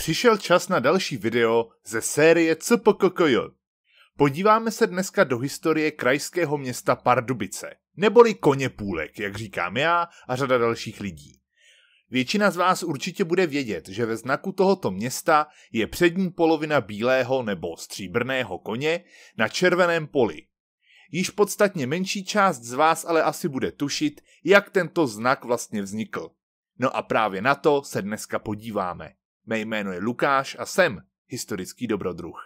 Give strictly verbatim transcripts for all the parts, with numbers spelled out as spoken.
Přišel čas na další video ze série C P K K J. Podíváme se dneska do historie krajského města Pardubice, neboli Koněpůlek, jak říkám já a řada dalších lidí. Většina z vás určitě bude vědět, že ve znaku tohoto města je přední polovina bílého nebo stříbrného koně na červeném poli. Již podstatně menší část z vás ale asi bude tušit, jak tento znak vlastně vznikl. No a právě na to se dneska podíváme. Mé jméno je Lukáš a jsem historický dobrodruh.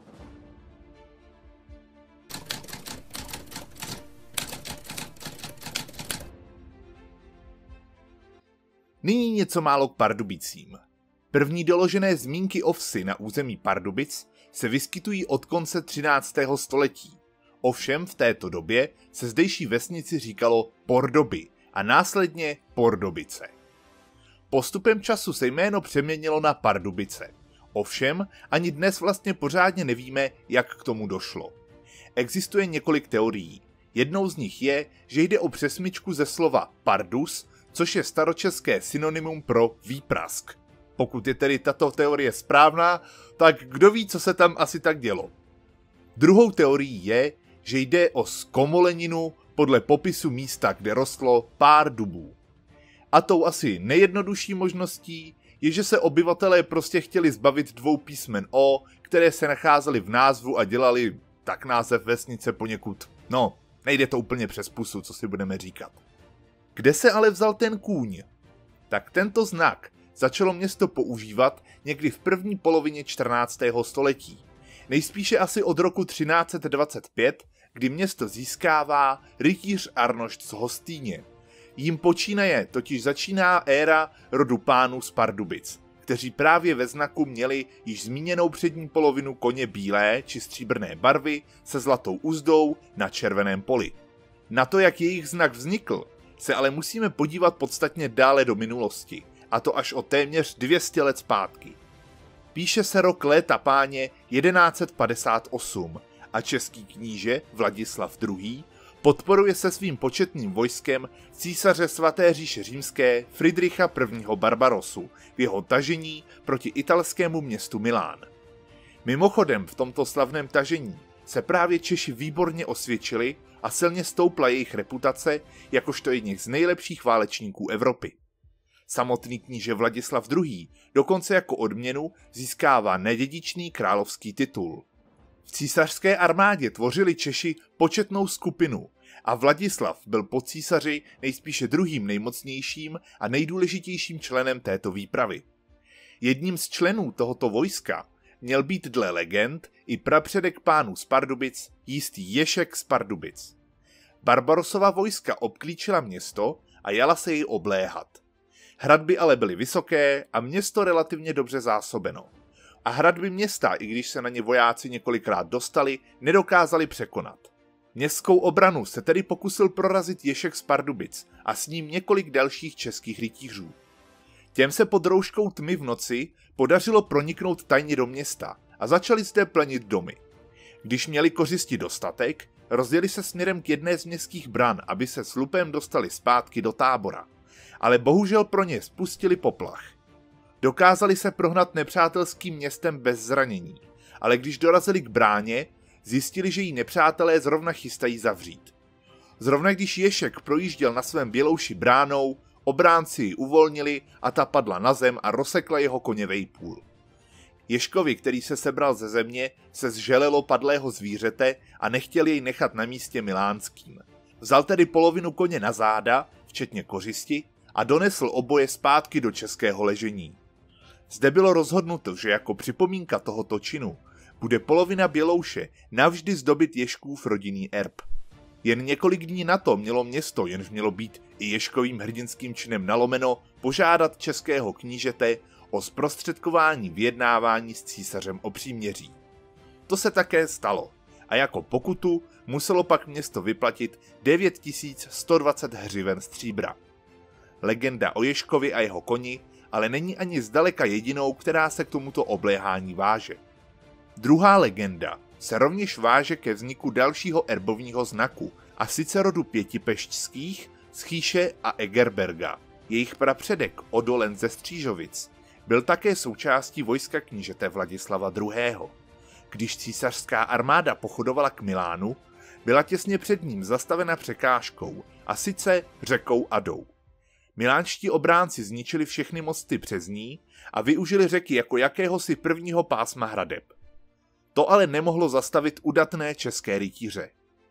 Nyní něco málo k Pardubicím. První doložené zmínky o vsi na území Pardubic se vyskytují od konce třináctého století. Ovšem v této době se zdejší vesnici říkalo Pordoby a následně Pordobice. Postupem času se jméno přeměnilo na Pardubice. Ovšem ani dnes vlastně pořádně nevíme, jak k tomu došlo. Existuje několik teorií. Jednou z nich je, že jde o přesmyčku ze slova pardus, což je staročeské synonymum pro výprask. Pokud je tedy tato teorie správná, tak kdo ví, co se tam asi tak dělo. Druhou teorií je, že jde o zkomoleninu podle popisu místa, kde rostlo pár dubů. A tou asi nejjednodušší možností je, že se obyvatelé prostě chtěli zbavit dvou písmen O, které se nacházely v názvu a dělali tak název vesnice poněkud. No, nejde to úplně přes pusu, co si budeme říkat. Kde se ale vzal ten kůň? Tak tento znak začalo město používat někdy v první polovině čtrnáctého století. Nejspíše asi od roku třináct set dvacet pět, kdy město získává rytíř Arnošt z Hostýně. Jím počínaje totiž začíná éra rodu pánů z Pardubic, kteří právě ve znaku měli již zmíněnou přední polovinu koně bílé či stříbrné barvy se zlatou uzdou na červeném poli. Na to, jak jejich znak vznikl, se ale musíme podívat podstatně dále do minulosti, a to až o téměř dvě stě let zpátky. Píše se rok léta páně jedenáct set padesát osm a český kníže Vladislav druhý. podporuje se svým početným vojskem císaře svaté říše římské Fridricha prvního. Barbarosu v jeho tažení proti italskému městu Milán. Mimochodem v tomto slavném tažení se právě Češi výborně osvědčili a silně stoupla jejich reputace jakožto jedních z nejlepších válečníků Evropy. Samotný kníže Vladislav druhý. dokonce jako odměnu získává nedědičný královský titul. V císařské armádě tvořili Češi početnou skupinu a Vladislav byl po císaři nejspíše druhým nejmocnějším a nejdůležitějším členem této výpravy. Jedním z členů tohoto vojska měl být dle legend i prapředek pánů z Pardubic, jistý Ješek z Pardubic. Barbarosova vojska obklíčila město a jala se jej obléhat. Hradby ale byly vysoké a město relativně dobře zásobeno. A hradby města, i když se na ně vojáci několikrát dostali, nedokázali překonat. Městskou obranu se tedy pokusil prorazit Ješek z Pardubic a s ním několik dalších českých rytířů. Těm se pod rouškou tmy v noci podařilo proniknout tajně do města a začali zde plenit domy. Když měli kořisti dostatek, rozjeli se směrem k jedné z městských bran, aby se s lupem dostali zpátky do tábora. Ale bohužel pro ně spustili poplach. Dokázali se prohnat nepřátelským městem bez zranění, ale když dorazili k bráně, zjistili, že ji nepřátelé zrovna chystají zavřít. Zrovna když Ješek projížděl na svém bělouši bránou, obránci ji uvolnili a ta padla na zem a rozsekla jeho koně vejpůl. Ješkovi, který se sebral ze země, se zželelo padlého zvířete a nechtěl jej nechat na místě milánským. Vzal tedy polovinu koně na záda, včetně kořisti, a donesl oboje zpátky do českého ležení. Zde bylo rozhodnuto, že jako připomínka tohoto činu bude polovina bělouše navždy zdobit Ješkův rodinný erb. Jen několik dní na to mělo město, jenž mělo být i Ješkovým hrdinským činem nalomeno, požádat českého knížete o zprostředkování vyjednávání s císařem o příměří. To se také stalo a jako pokutu muselo pak město vyplatit devět tisíc sto dvacet hřiven stříbra. Legenda o Ješkovi a jeho koni ale není ani zdaleka jedinou, která se k tomuto obléhání váže. Druhá legenda se rovněž váže ke vzniku dalšího erbovního znaku, a sice rodu pětipešťských z Chýše a Egerberga. Jejich prapředek Odolen ze Střížovic Byl také součástí vojska knížete Vladislava druhého. Když císařská armáda pochodovala k Milánu, byla těsně před ním zastavena překážkou, a sice řekou Adou. Milánští obránci zničili všechny mosty přes ní a využili řeky jako jakéhosi prvního pásma hradeb. To ale nemohlo zastavit udatné české rytíře.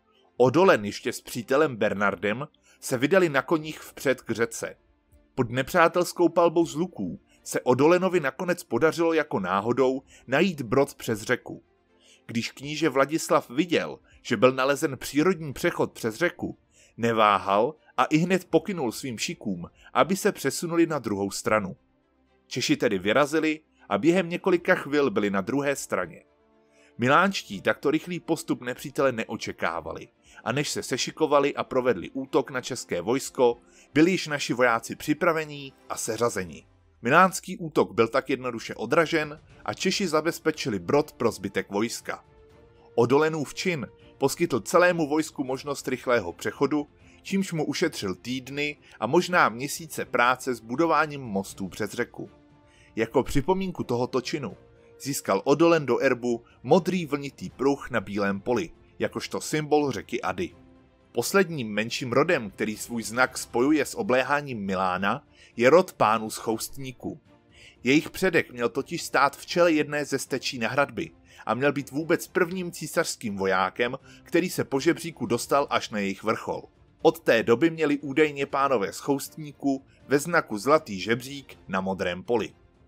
Odolen ještě s přítelem Bernardem se vydali na koních vpřed k řece. Pod nepřátelskou palbou z luků se Odolenovi nakonec podařilo jako náhodou najít brod přes řeku. Když kníže Vladislav viděl, že byl nalezen přírodní přechod přes řeku, neváhal a ihned pokynul svým šikům, aby se přesunuli na druhou stranu. Češi tedy vyrazili a během několika chvil byli na druhé straně. Milánští takto rychlý postup nepřítele neočekávali a než se sešikovali a provedli útok na české vojsko, byli již naši vojáci připravení a seřazeni. Milánský útok byl tak jednoduše odražen a Češi zabezpečili brod pro zbytek vojska. Odolenův čin poskytl celému vojsku možnost rychlého přechodu, čímž mu ušetřil týdny a možná měsíce práce s budováním mostů přes řeku. Jako připomínku tohoto činu získal Odolen do erbu modrý vlnitý pruh na bílém poli, jakožto symbol řeky Ady. Posledním menším rodem, který svůj znak spojuje s obléháním Milána, je rod pánů z Choustníků. Jejich předek měl totiž stát v čele jedné ze stečí na hradby a měl být vůbec prvním císařským vojákem, který se po žebříku dostal až na jejich vrchol. Od té doby měli údajně pánové z Choustníků ve znaku zlatý žebřík na modrém poli.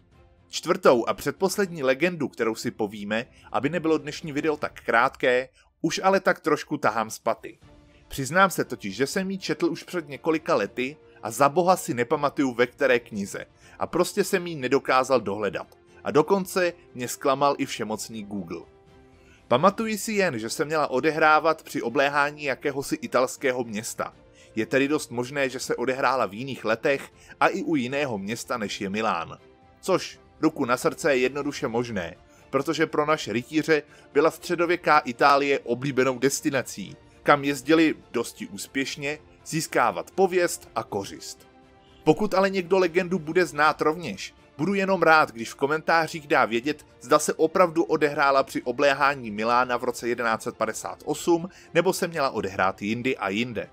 Čtvrtou a předposlední legendu, kterou si povíme, aby nebylo dnešní video tak krátké, už ale tak trošku tahám z paty. Přiznám se totiž, že jsem ji četl už před několika lety a za boha si nepamatuju ve které knize a prostě jsem ji nedokázal dohledat. A dokonce mě zklamal i všemocný Google. Pamatuji si jen, že se měla odehrávat při obléhání jakéhosi italského města. Je tedy dost možné, že se odehrála v jiných letech a i u jiného města než je Milán. Což, ruku na srdce, je jednoduše možné, protože pro naše rytíře byla středověká Itálie oblíbenou destinací, kam jezdili dosti úspěšně získávat pověst a kořist. Pokud ale někdo legendu bude znát rovněž, budu jenom rád, když v komentářích dá vědět, zda se opravdu odehrála při obléhání Milána v roce jedenáct set padesát osm, nebo se měla odehrát jindy a jinde.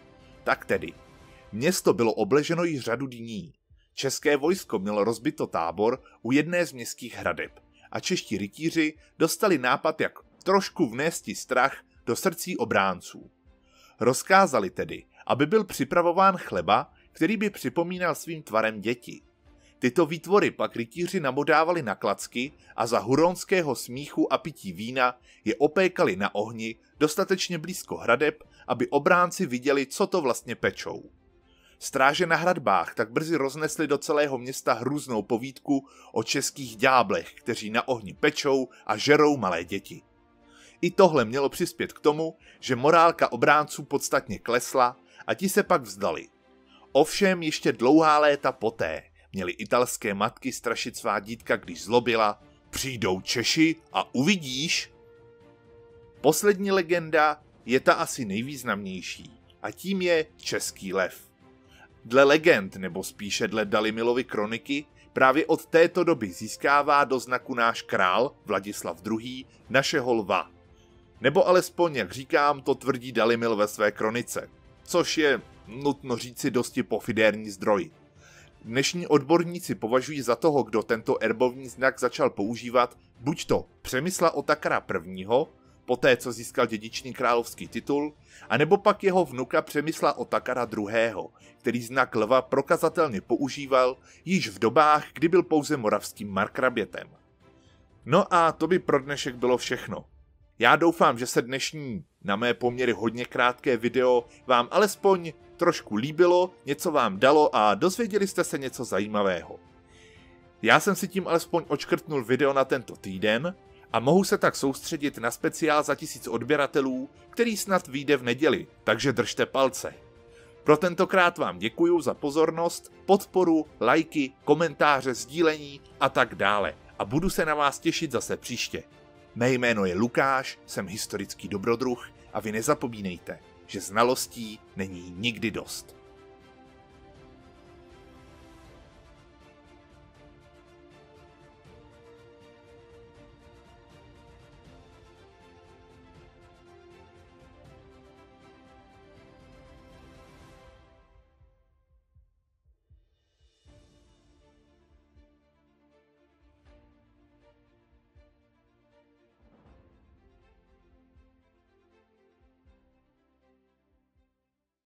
Tak tedy, město bylo obleženo již řadu dní. České vojsko mělo rozbito tábor u jedné z městských hradeb a čeští rytíři dostali nápad, jak trošku vnésti strach do srdcí obránců. Rozkázali tedy, aby byl připravován chleba, který by připomínal svým tvarem děti. Tyto výtvory pak rytíři namodávali na klacky a za huronského smíchu a pití vína je opékali na ohni dostatečně blízko hradeb, aby obránci viděli, co to vlastně pečou. Stráže na hradbách tak brzy roznesli do celého města hrůznou povídku o českých ďáblech, kteří na ohni pečou a žerou malé děti. I tohle mělo přispět k tomu, že morálka obránců podstatně klesla a ti se pak vzdali. Ovšem ještě dlouhá léta poté měly italské matky strašit svá dítka, když zlobila: přijdou Češi a uvidíš. Poslední legenda je ta asi nejvýznamnější a tím je český lev. Dle legend, nebo spíše dle Dalimilovy kroniky, právě od této doby získává do znaku náš král Vladislav druhý. našeho lva. Nebo alespoň, jak říkám, to tvrdí Dalimil ve své kronice, což je, nutno říci, dosti pofidérní zdroj. Dnešní odborníci považují za toho, kdo tento erbovní znak začal používat, buď to Přemysla Otakara prvního., poté co získal dědičný královský titul, anebo pak jeho vnuka Přemysla Otakara druhého., který znak lva prokazatelně používal již v dobách, kdy byl pouze moravským markrabětem. No a to by pro dnešek bylo všechno. Já doufám, že se dnešní, na mé poměry hodně krátké video vám alespoň trošku líbilo, něco vám dalo a dozvěděli jste se něco zajímavého. Já jsem si tím alespoň odškrtnul video na tento týden a mohu se tak soustředit na speciál za tisíc odběratelů, který snad vyjde v neděli, takže držte palce. Pro tentokrát vám děkuju za pozornost, podporu, lajky, komentáře, sdílení a tak dále a budu se na vás těšit zase příště. Mé jméno je Lukáš, jsem historický dobrodruh a vy nezapomínejte, že znalostí není nikdy dost.